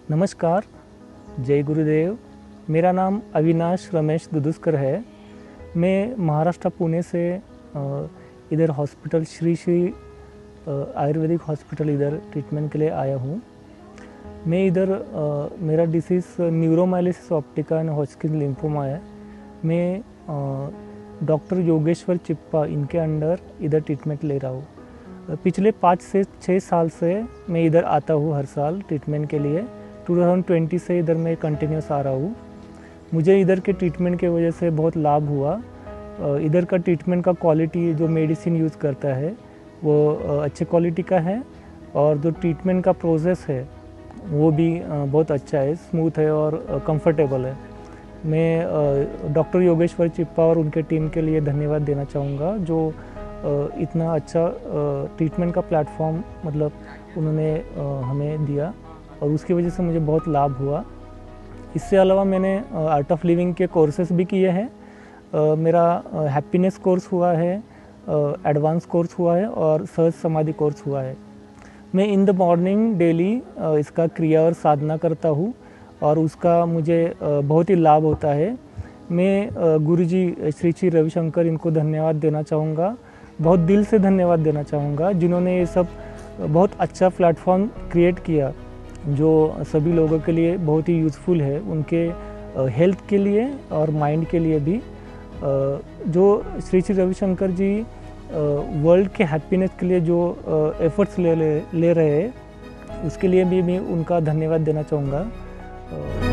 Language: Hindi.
नमस्कार, जय गुरुदेव। मेरा नाम अविनाश रमेश दुदुस्कर है। मैं महाराष्ट्र पुणे से इधर hospital Shri Shri ayurvedic hospital इधर ट्रीटमेंट के लिए आया हूँ। मैं इधर मेरा disease neuromyelitis optica and Hodgkin lymphoma है। मैं डॉक्टर योगेश्वर चिप्पा इनके अंडर इधर ट्रीटमेंट ले रहा हूँ। पिछले 5 से 6 साल से मैं इधर आता हूँ हर साल ट्रीटमेंट के लिए। 2020 से इधर मैं कंटिन्यूस आ रहा हूँ। मुझे इधर के ट्रीटमेंट के वजह से बहुत लाभ हुआ। इधर का ट्रीटमेंट का क्वालिटी जो मेडिसिन यूज़ करता है वो अच्छे क्वालिटी का है, और जो ट्रीटमेंट का प्रोसेस है वो भी बहुत अच्छा है, स्मूथ है और कंफर्टेबल है। मैं डॉक्टर योगेश्वर चिप्पा और उनके टीम के लिए धन्यवाद देना चाहूँगा, जो इतना अच्छा ट्रीटमेंट का प्लेटफॉर्म मतलब उन्होंने हमें दिया, और उसकी वजह से मुझे बहुत लाभ हुआ। इससे अलावा मैंने आर्ट ऑफ लिविंग के कोर्सेज भी किए हैं। मेरा हैप्पीनेस कोर्स हुआ है, एडवांस कोर्स हुआ है और सहज समाधि कोर्स हुआ है। मैं इन द मॉर्निंग डेली इसका क्रिया और साधना करता हूँ और उसका मुझे बहुत ही लाभ होता है। मैं गुरुजी श्री श्री रविशंकर इनको धन्यवाद देना चाहूँगा, बहुत दिल से धन्यवाद देना चाहूँगा, जिन्होंने ये सब बहुत अच्छा प्लेटफॉर्म क्रिएट किया जो सभी लोगों के लिए बहुत ही यूज़फुल है, उनके हेल्थ के लिए और माइंड के लिए भी। जो श्री श्री रविशंकर जी वर्ल्ड के हैप्पीनेस के लिए जो एफर्ट्स ले रहे हैं, उसके लिए भी मैं उनका धन्यवाद देना चाहूँगा।